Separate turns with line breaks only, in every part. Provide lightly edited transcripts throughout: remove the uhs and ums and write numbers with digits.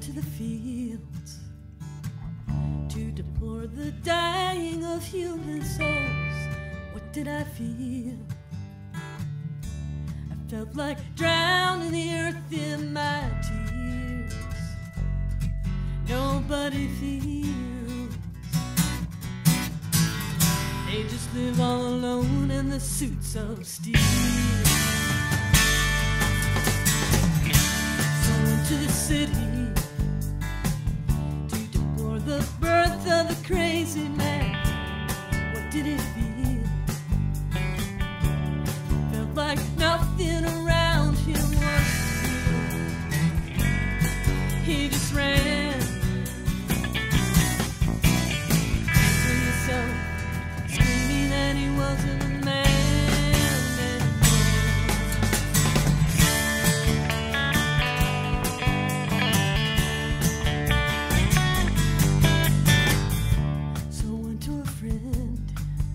to the fields to deplore the dying of human souls. What did I feel? I felt like drowning the earth in my tears. Nobody feels. They just live all alone in the suits of steel. So into the city to deplore the birth of the crazy man. What did it feel? Felt like nothing around him was real. He just ran. Screaming that he wasn't a man anymore. So I went to a friend.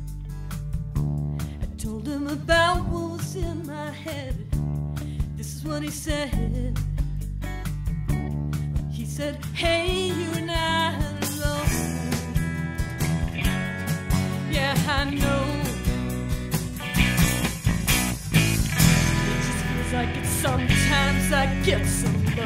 I told him about what was in my head. This is what he said. He said, hey, you're not alone. Yeah, I know. It just feels like it sometimes. I get so low.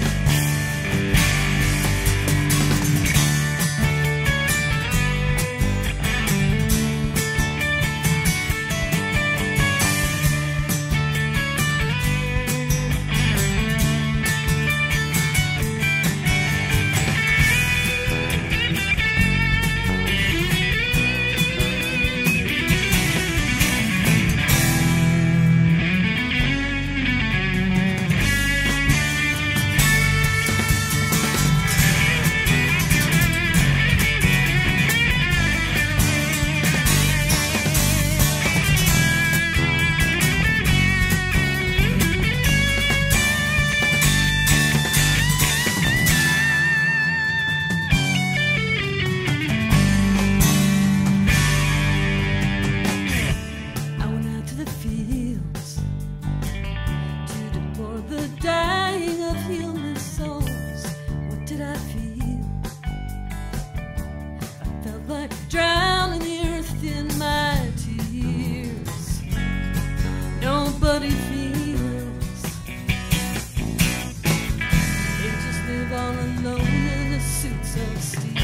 Nobody feels. They just live all alone in the suits of steel.